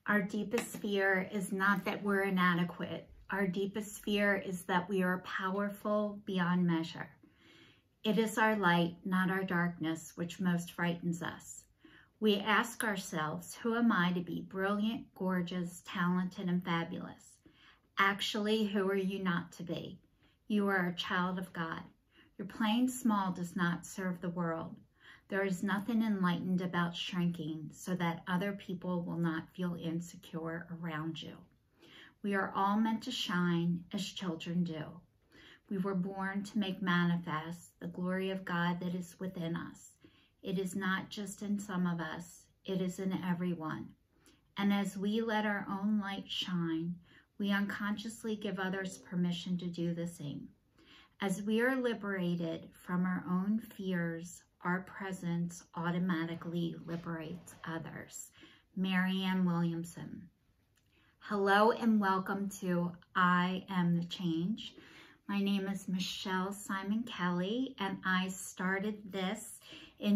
Our deepest fear is not that we're inadequate. Our deepest fear is that we are powerful beyond measure. It is our light, not our darkness, which most frightens us. We ask ourselves, who am I to be brilliant, gorgeous, talented, and fabulous? Actually, who are you not to be? You are a child of God. Your playing small does not serve the world. There is nothing enlightened about shrinking so that other people will not feel insecure around you. We are all meant to shine as children do. We were born to make manifest the glory of God that is within us. It is not just in some of us, it is in everyone. And as we let our own light shine, we unconsciously give others permission to do the same. As we are liberated from our own fears, our presence automatically liberates others. Marianne Williamson. Hello and welcome to I Am the Change. My name is Michelle Simon Kelly, and I started this in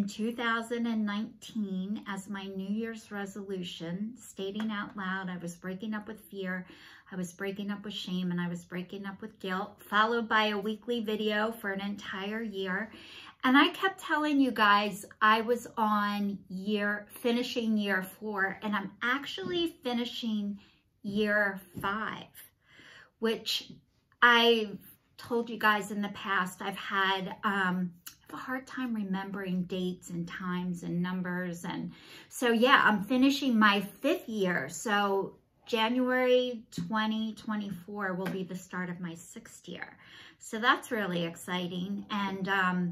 2019 as my New Year's resolution, stating out loud I was breaking up with fear, I was breaking up with shame, and I was breaking up with guilt, followed by a weekly video for an entire year. And I kept telling you guys I was on finishing year 4, and I'm actually finishing year 5, which I've told you guys in the past. I've had a hard time remembering dates and times and numbers. And so, yeah, I'm finishing my 5th year. So January 2024 will be the start of my 6th year. So that's really exciting. And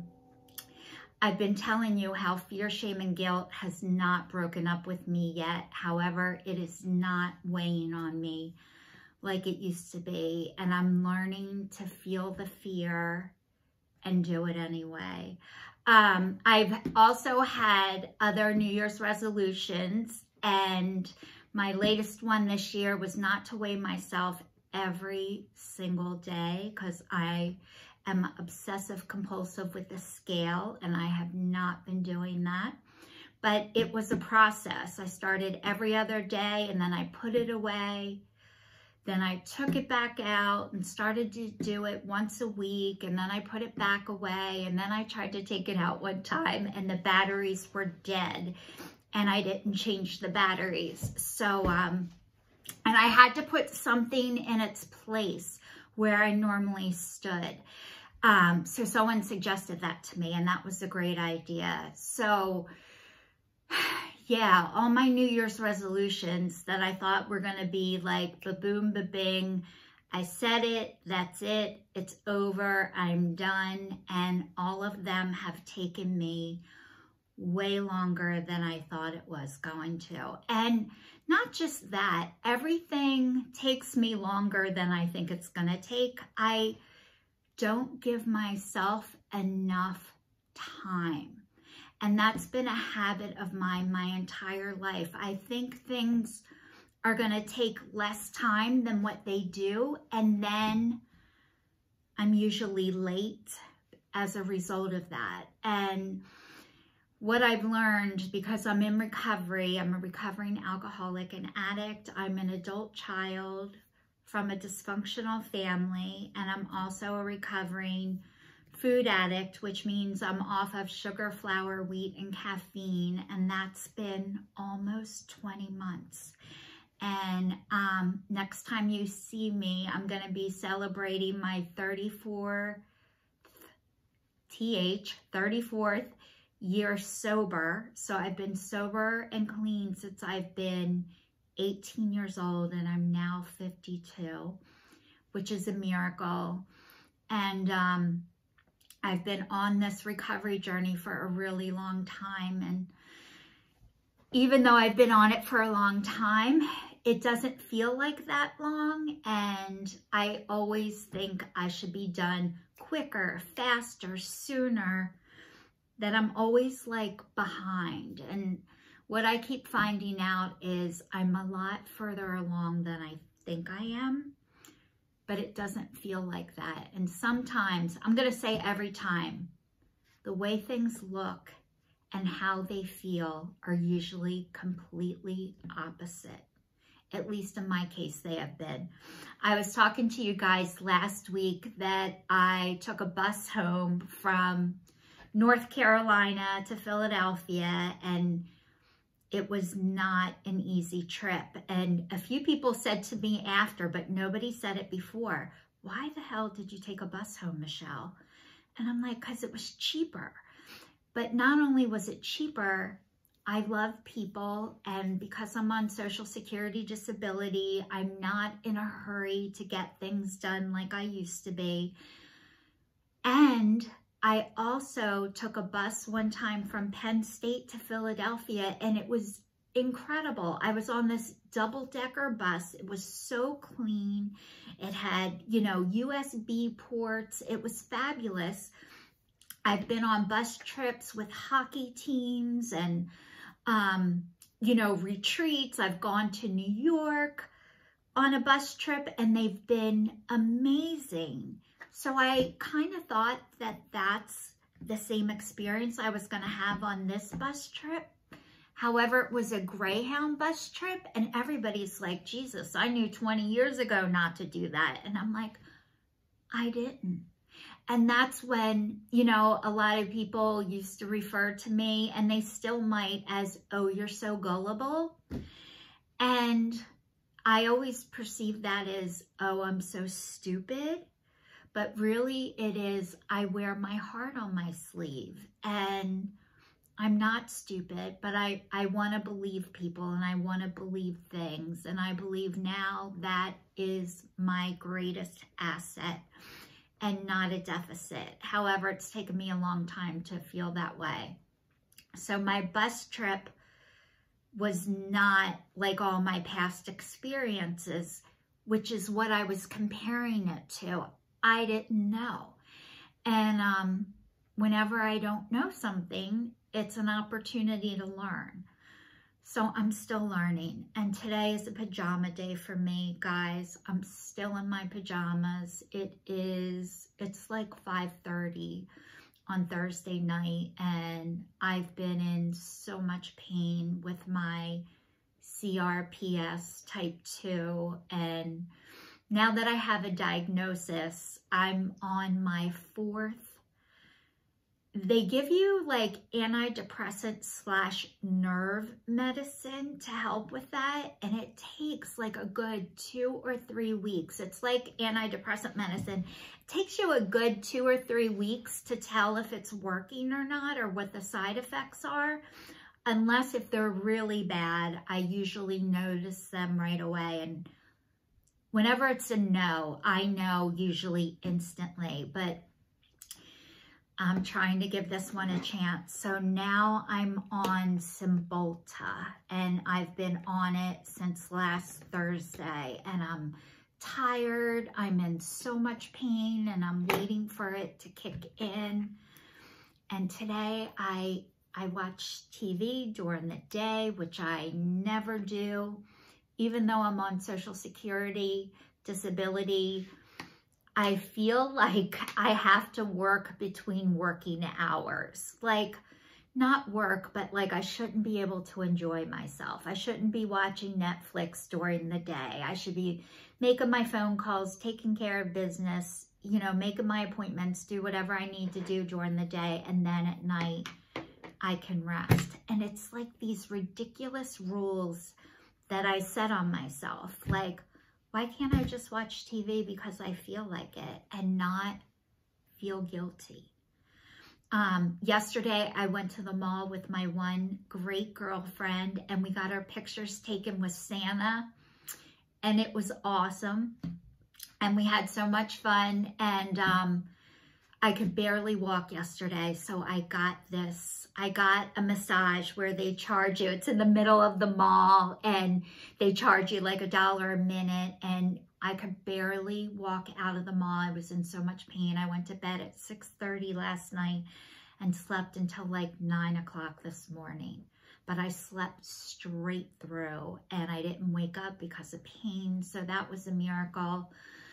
I've been telling you how fear, shame, and guilt has not broken up with me yet. However, it is not weighing on me like it used to be. And I'm learning to feel the fear and do it anyway. I've also had other New Year's resolutions, and my latest one this year was not to weigh myself every single day, because I am obsessive compulsive with the scale, and I have not been doing that. But it was a process. I started every other day, and then I put it away. Then I took it back out and started to do it once a week, and then I put it back away, and then I tried to take it out one time, and the batteries were dead, and I didn't change the batteries. So, and I had to put something in its place where I normally stood. So someone suggested that to me, and that was a great idea. So yeah, all my New Year's resolutions that I thought were going to be like ba-boom, ba-bing, I said it, that's it, it's over, I'm done. And all of them have taken me way longer than I thought it was going to. And not just that, everything takes me longer than I think it's going to take. I don't give myself enough time. And that's been a habit of mine my entire life. I think things are going to take less time than what they do, and then I'm usually late as a result of that. And what I've learned, because I'm in recovery, I'm a recovering alcoholic and addict, I'm an adult child from a dysfunctional family, and I'm also a recovering food addict, which means I'm off of sugar, flour, wheat, and caffeine, and that's been almost 20 months. And next time you see me, I'm going to be celebrating my 34th year sober. So I've been sober and clean since I've been 18 years old, and I'm now 52, which is a miracle. And I've been on this recovery journey for a really long time. And even though I've been on it for a long time, it doesn't feel like that long. And I always think I should be done quicker, faster, sooner, that I'm always like behind. And what I keep finding out is I'm a lot further along than I think I am. But it doesn't feel like that. And sometimes, I'm going to say every time, the way things look and how they feel are usually completely opposite. At least in my case, they have been. I was talking to you guys last week that I took a bus home from North Carolina to Philadelphia, and it was not an easy trip. And a few people said to me after, but nobody said it before, why the hell did you take a bus home, Michelle? And I'm like, because it was cheaper. But not only was it cheaper, I love people, and because I'm on Social Security disability, I'm not in a hurry to get things done like I used to be. And I also took a bus one time from Penn State to Philadelphia, and it was incredible. I was on this double-decker bus. It was so clean. It had, you know, USB ports. It was fabulous. I've been on bus trips with hockey teams and, you know, retreats. I've gone to New York on a bus trip, and they've been amazing. So I kind of thought that that's the same experience I was going to have on this bus trip. However, it was a Greyhound bus trip, and everybody's like, Jesus, I knew 20 years ago not to do that. And I'm like, I didn't. And that's when, you know, a lot of people used to refer to me, and they still might, as, oh, you're so gullible. And I always perceive that as, oh, I'm so stupid. But really it is, I wear my heart on my sleeve, and I'm not stupid, but I want to believe people, and I want to believe things. And I believe now that is my greatest asset and not a deficit. However, it's taken me a long time to feel that way. So my bus trip was not like all my past experiences, which is what I was comparing it to. I didn't know. And whenever I don't know something, it's an opportunity to learn. So I'm still learning. And today is a pajama day for me, guys. I'm still in my pajamas. It's like 5:30 on Thursday night, and I've been in so much pain with my CRPS type 2, and now that I have a diagnosis, I'm on my 4th. They give you like antidepressant/nerve medicine to help with that. And it takes like a good 2 or 3 weeks. It's like antidepressant medicine. It takes you a good 2 or 3 weeks to tell if it's working or not, or what the side effects are. Unless if they're really bad, I usually notice them right away. And whenever it's a no, I know usually instantly, but I'm trying to give this one a chance. So now I'm on Cymbalta, and I've been on it since last Thursday, and I'm tired. I'm in so much pain, and I'm waiting for it to kick in. And today I watch TV during the day, which I never do. Even though I'm on Social Security disability, I feel like I have to work between working hours. Like, not work, but like I shouldn't be able to enjoy myself. I shouldn't be watching Netflix during the day. I should be making my phone calls, taking care of business, you know, making my appointments, do whatever I need to do during the day, and then at night I can rest. And it's like these ridiculous rules that I set on myself. Like, why can't I just watch TV because I feel like it and not feel guilty? Yesterday, I went to the mall with my one great girlfriend, and we got our pictures taken with Santa, and it was awesome. And we had so much fun, and I could barely walk yesterday, so I got a massage where they charge you. It's in the middle of the mall, and they charge you like $1 a minute, and I could barely walk out of the mall. I was in so much pain. I went to bed at 6:30 last night and slept until like 9 o'clock this morning. But I slept straight through, and I didn't wake up because of pain, so that was a miracle.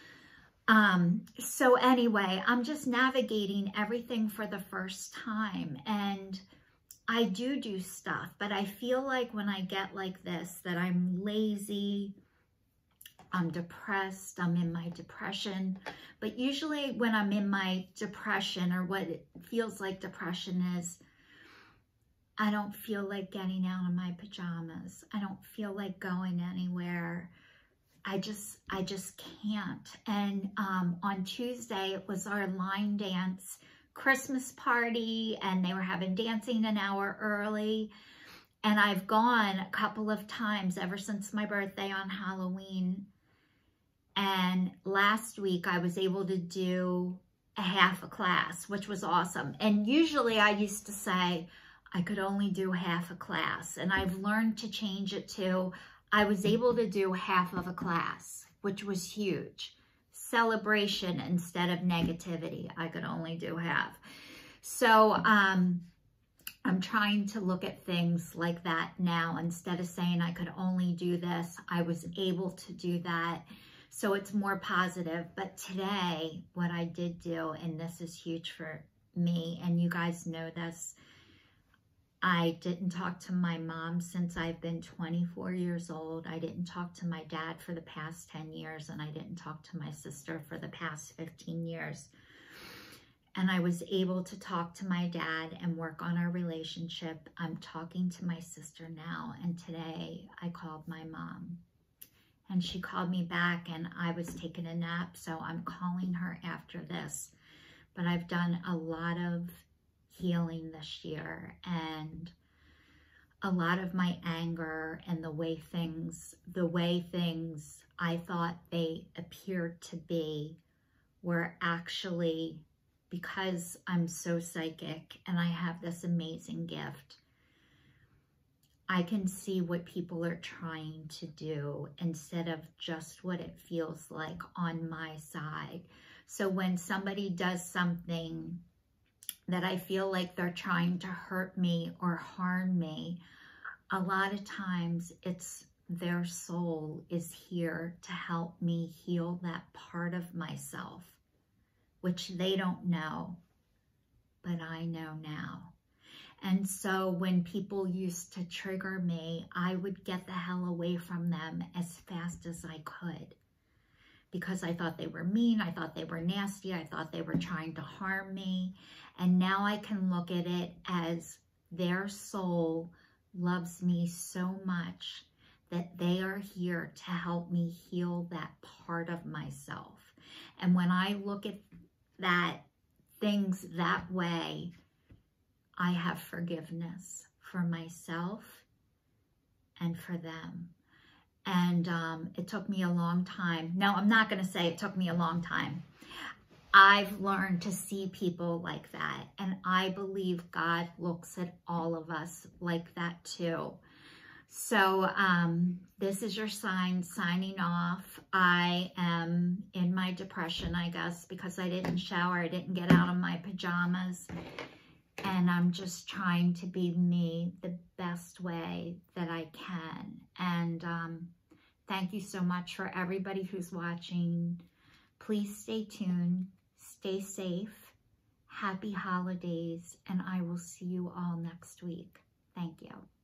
So anyway, I'm just navigating everything for the first time, and I do stuff, but I feel like when I get like this, that I'm lazy, I'm depressed, I'm in my depression. But usually when I'm in my depression, or what it feels like depression is, I don't feel like getting out of my pajamas. I don't feel like going anywhere. I just can't. And on Tuesday, it was our line dance Christmas party, and they were having dancing an hour early. And I've gone a couple of times ever since my birthday on Halloween. And last week I was able to do a half a class, which was awesome. And usually I used to say I could only do half a class. And I've learned to change it to I was able to do half of a class, which was huge. Celebration instead of negativity. I could only do half. So I'm trying to look at things like that now. Instead of saying I could only do this, I was able to do that. So it's more positive. But today, what I did do, and this is huge for me, and you guys know this, I didn't talk to my mom since I've been 24 years old. I didn't talk to my dad for the past 10 years, and I didn't talk to my sister for the past 15 years. And I was able to talk to my dad and work on our relationship. I'm talking to my sister now, and today I called my mom. And she called me back, and I was taking a nap, so I'm calling her after this. But I've done a lot of healing this year, and a lot of my anger and the way things I thought they appeared to be were actually, because I'm so psychic and I have this amazing gift, I can see what people are trying to do instead of just what it feels like on my side. So when somebody does something that I feel like they're trying to hurt me or harm me, a lot of times it's their soul is here to help me heal that part of myself, which they don't know, but I know now. And so when people used to trigger me, I would get the hell away from them as fast as I could, because I thought they were mean, I thought they were nasty, I thought they were trying to harm me. And now I can look at it as their soul loves me so much that they are here to help me heal that part of myself. And when I look at things that way, I have forgiveness for myself and for them. And it took me a long time. No, I'm not going to say it took me a long time. I've learned to see people like that. And I believe God looks at all of us like that too. So this is your sign signing off. I am in my depression, I guess, because I didn't shower. I didn't get out of my pajamas. And I'm just trying to be me the best way that I can. And thank you so much for everybody who's watching. Please stay tuned, stay safe, happy holidays, and I will see you all next week. Thank you.